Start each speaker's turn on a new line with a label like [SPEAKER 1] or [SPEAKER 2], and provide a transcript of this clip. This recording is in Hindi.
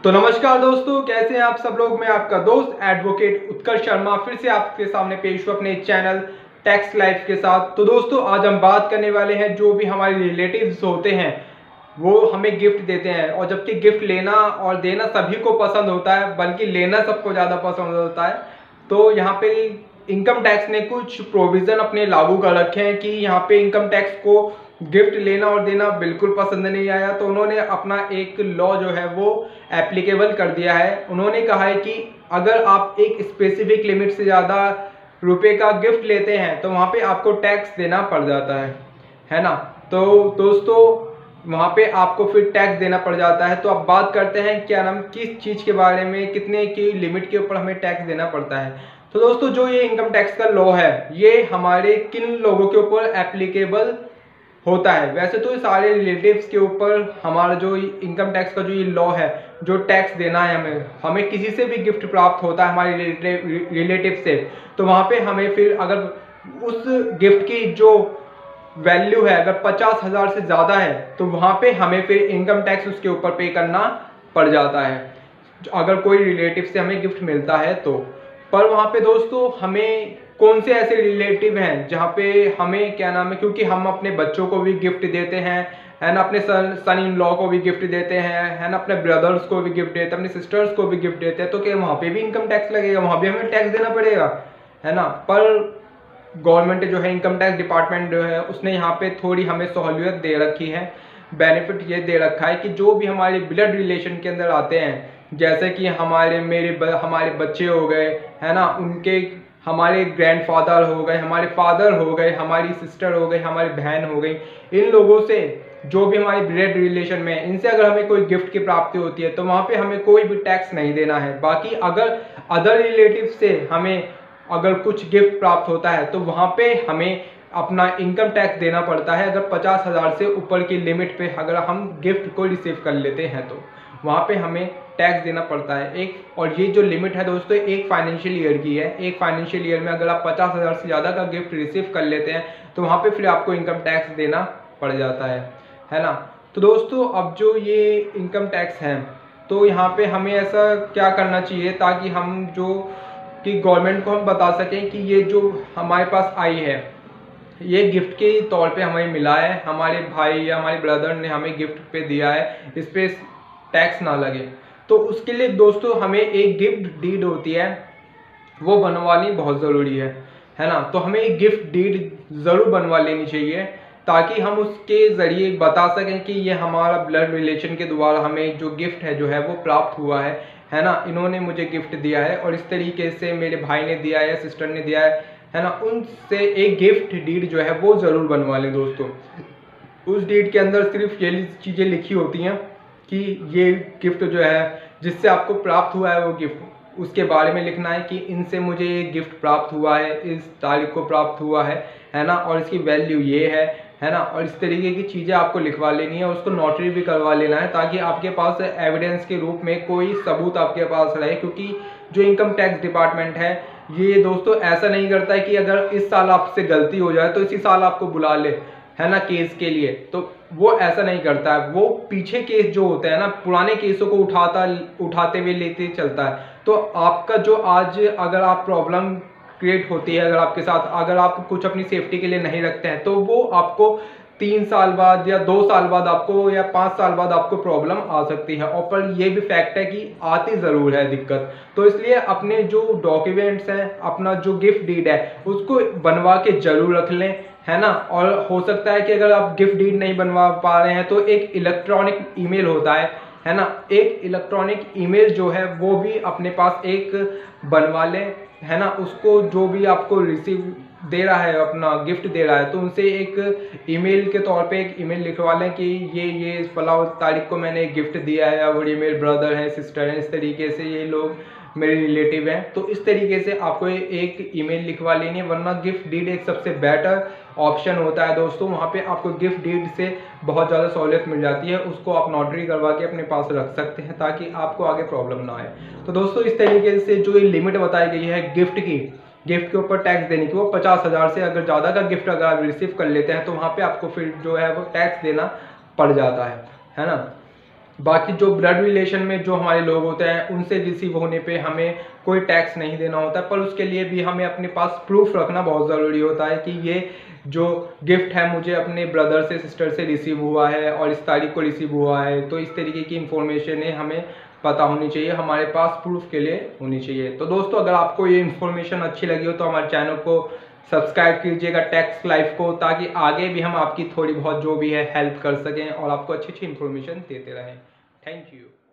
[SPEAKER 1] तो नमस्कार दोस्तों, कैसे हैं आप सब लोग। मैं आपका दोस्त एडवोकेट उत्कर्ष शर्मा फिर से आपके सामने पेश हूँ अपने चैनल टैक्स लाइफ के साथ। तो दोस्तों आज हम बात करने वाले हैं जो भी हमारे रिलेटिव्स होते हैं वो हमें गिफ्ट देते हैं, और जबकि गिफ्ट लेना और देना सभी को पसंद होता है, बल्कि लेना सबको ज़्यादा पसंद होता है। तो यहाँ पे इनकम टैक्स ने कुछ प्रोविज़न अपने लागू कर रखे हैं कि यहाँ पे इनकम टैक्स को गिफ्ट लेना और देना बिल्कुल पसंद नहीं आया, तो उन्होंने अपना एक लॉ जो है वो एप्लीकेबल कर दिया है। उन्होंने कहा है कि अगर आप एक स्पेसिफिक लिमिट से ज़्यादा रुपए का गिफ्ट लेते हैं तो वहाँ पे आपको टैक्स देना पड़ जाता है ना। तो दोस्तों वहाँ पे आपको फिर टैक्स देना पड़ जाता है। तो अब बात करते हैं क्या नाम किस चीज़ के बारे में, कितने की लिमिट के ऊपर हमें टैक्स देना पड़ता है। तो दोस्तों जो ये इनकम टैक्स का लॉ है ये हमारे किन लोगों के ऊपर एप्लीकेबल होता है। वैसे तो सारे रिलेटिव्स के ऊपर हमारा जो इनकम टैक्स का जो ये लॉ है, जो टैक्स देना है हमें किसी से भी गिफ्ट प्राप्त होता है हमारे रिलेटिव से, तो वहाँ पे हमें फिर अगर उस गिफ्ट की जो वैल्यू है अगर 50,000 से ज़्यादा है तो वहाँ पे हमें फिर इनकम टैक्स उसके ऊपर पे करना पड़ जाता है, अगर कोई रिलेटिव से हमें गिफ्ट मिलता है तो। पर वहाँ पे दोस्तों हमें कौन से ऐसे रिलेटिव हैं जहाँ पे हमें क्या नाम है, क्योंकि हम अपने बच्चों को भी गिफ्ट देते हैं, है ना, अपने सन इन लॉ को भी गिफ्ट देते हैं, है ना, अपने ब्रदर्स को भी गिफ्ट देते हैं, अपने सिस्टर्स को भी गिफ्ट देते हैं, तो क्या वहाँ पे भी इनकम टैक्स लगेगा, वहाँ भी हमें टैक्स देना पड़ेगा, है ना। पर गवर्नमेंट जो है इनकम टैक्स डिपार्टमेंट जो है उसने यहाँ पे थोड़ी हमें सहूलियत दे रखी है, बेनिफिट ये दे रखा है कि जो भी हमारे ब्लड रिलेशन के अंदर आते हैं, जैसे कि हमारे बच्चे हो गए, है ना, उनके हमारे ग्रैंडफादर हो गए, हमारे फादर हो गए, हमारी सिस्टर हो गई, हमारी बहन हो गई, इन लोगों से जो भी हमारे ब्लड रिलेशन में इनसे अगर हमें कोई गिफ्ट की प्राप्ति होती है तो वहाँ पे हमें कोई भी टैक्स नहीं देना है। बाकी अगर अदर रिलेटिव से हमें अगर कुछ गिफ्ट प्राप्त होता है तो वहाँ पे हमें अपना इनकम टैक्स देना पड़ता है। अगर 50,000 से ऊपर की लिमिट पे अगर हम गिफ्ट को रिसीव कर लेते हैं तो वहाँ पे हमें टैक्स देना पड़ता है एक। और ये जो लिमिट है दोस्तों एक फाइनेंशियल ईयर की है। एक फाइनेंशियल ईयर में अगर आप 50,000 से ज़्यादा का गिफ्ट रिसीव कर लेते हैं तो वहाँ पे फिर आपको इनकम टैक्स देना पड़ जाता है ना। तो दोस्तों अब जो ये इनकम टैक्स है तो यहाँ पे हमें ऐसा क्या करना चाहिए ताकि हम जो कि गवर्नमेंट को हम बता सकें कि ये जो हमारे पास आई है ये गिफ्ट के तौर पे हमें मिला है, हमारे भाई या हमारे ब्रदर ने हमें गिफ्ट पे दिया है, इस पे टैक्स ना लगे। तो उसके लिए दोस्तों हमें एक गिफ्ट डीड होती है वो बनवानी बहुत ज़रूरी है ना। तो हमें एक गिफ्ट डीड ज़रूर बनवा लेनी चाहिए ताकि हम उसके ज़रिए बता सकें कि ये हमारा ब्लड रिलेशन के द्वारा हमें जो गिफ्ट है जो है वो प्राप्त हुआ है ना, इन्होंने मुझे गिफ्ट दिया है और इस तरीके से मेरे भाई ने दिया है, सिस्टर ने दिया है ना। उनसे एक गिफ्ट डीड जो है वो ज़रूर बनवा लें दोस्तों। उस डीड के अंदर सिर्फ ये चीज़ें लिखी होती हैं कि ये गिफ्ट जो है जिससे आपको प्राप्त हुआ है वो गिफ्ट, उसके बारे में लिखना है कि इनसे मुझे ये गिफ्ट प्राप्त हुआ है, इस तारीख को प्राप्त हुआ है ना, और इसकी वैल्यू ये है ना। और इस तरीके की चीज़ें आपको लिखवा लेनी है, उसको नोटरी भी करवा लेना है ताकि आपके पास एविडेंस के रूप में कोई सबूत आपके पास रहे। क्योंकि जो इनकम टैक्स डिपार्टमेंट है ये दोस्तों ऐसा नहीं करता है कि अगर इस साल आपसे गलती हो जाए तो इसी साल आपको बुला ले, है ना, केस के लिए, तो वो ऐसा नहीं करता है। वो पीछे केस जो होते हैं ना पुराने केसों को उठाते हुए लेते चलता है। तो आपका जो आज अगर आप प्रॉब्लम क्रिएट होती है अगर आपके साथ, अगर आप कुछ अपनी सेफ्टी के लिए नहीं रखते हैं तो वो आपको 3 साल बाद या 2 साल बाद आपको या 5 साल बाद आपको प्रॉब्लम आ सकती है। और पर ये भी फैक्ट है कि आती ज़रूर है दिक्कत। तो इसलिए अपने जो डॉक्यूमेंट्स हैं, अपना जो गिफ्ट डीड है उसको बनवा के जरूर रख लें, है ना। और हो सकता है कि अगर आप गिफ्ट डीड नहीं बनवा पा रहे हैं तो एक इलेक्ट्रॉनिक ईमेल होता है ना, एक इलेक्ट्रॉनिक ईमेल जो है वो भी अपने पास एक बनवा लें, है ना। उसको जो भी आपको रिसीव दे रहा है अपना गिफ्ट दे रहा है तो उनसे एक ईमेल के तौर पे एक ईमेल लिखवा लें कि ये फला तारीख को मैंने गिफ्ट दिया है और ये मेरे ब्रदर हैं, सिस्टर हैं, इस तरीके से ये लोग मेरे रिलेटिव हैं। तो इस तरीके से आपको एक ईमेल लिखवा लेनी है, वरना गिफ्ट डीड एक सबसे बेटर ऑप्शन होता है दोस्तों। वहाँ पे आपको गिफ्ट डीड से बहुत ज़्यादा सहूलियत मिल जाती है, उसको आप नोटरी करवा के अपने पास रख सकते हैं ताकि आपको आगे प्रॉब्लम ना आए। तो दोस्तों इस तरीके से जो ये लिमिट बताई गई है गिफ्ट के ऊपर टैक्स देने की, वो 50,000 से अगर ज़्यादा का गिफ्ट अगर आप रिसीव कर लेते हैं तो वहाँ पे आपको फिर जो है वो टैक्स देना पड़ जाता है ना। बाकी जो ब्लड रिलेशन में जो हमारे लोग होते हैं उनसे रिसीव होने पे हमें कोई टैक्स नहीं देना होता, पर उसके लिए भी हमें अपने पास प्रूफ रखना बहुत ज़रूरी होता है कि ये जो गिफ्ट है मुझे अपने ब्रदर से सिस्टर से रिसीव हुआ है और इस तारीख को रिसीव हुआ है। तो इस तरीके की इंफॉर्मेशन है हमें पता होनी चाहिए, हमारे पास प्रूफ के लिए होनी चाहिए। तो दोस्तों अगर आपको ये इन्फॉर्मेशन अच्छी लगी हो तो हमारे चैनल को सब्सक्राइब कीजिएगा टैक्स लाइफ को, ताकि आगे भी हम आपकी थोड़ी बहुत जो भी है हेल्प कर सकें और आपको अच्छी अच्छी इन्फॉर्मेशन देते रहें। Thank you.